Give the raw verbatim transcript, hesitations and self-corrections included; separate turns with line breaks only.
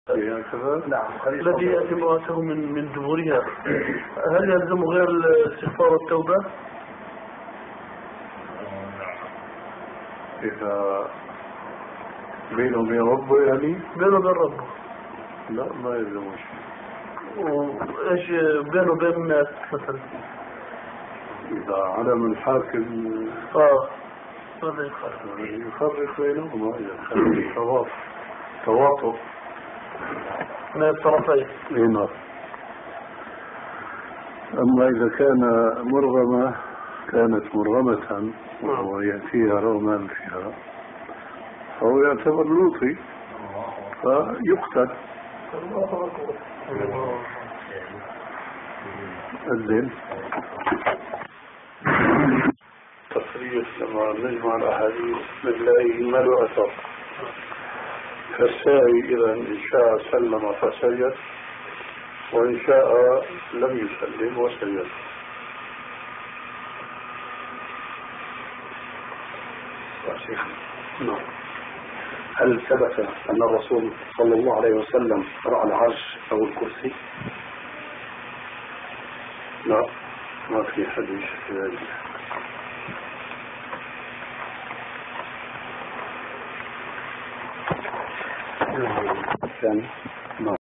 نعم.
الذي يأتي امرأته من من دبرها هل يلزم غير الاستغفار والتوبة؟
إذا بينه وبين ربه يعني؟
بينه وبين ربه.
لا ما يلزمه شيء.
وإيش بينه وبين الناس مثلا؟
إذا علم الحاكم
آه ماذا يفرق؟
يفرق بينهما يخلي تواطؤ تواطؤ
من الطرفين.
نعم. أما إذا كان مرغمة كانت مرغمة وهو يأتيها رغما فيها فهو يعتبر لوطي فيقتل. الدين تصريف لما نجمع الأحاديث نلاقي ما له أثر. فالسائي إذا إن شاء سلم فسجد وإن شاء لم يسلم وسجد.
نعم. هل ثبت أن الرسول صلى الله عليه وسلم رأى العرش أو الكرسي؟
لا ما في حديث في ذلك.
ثاني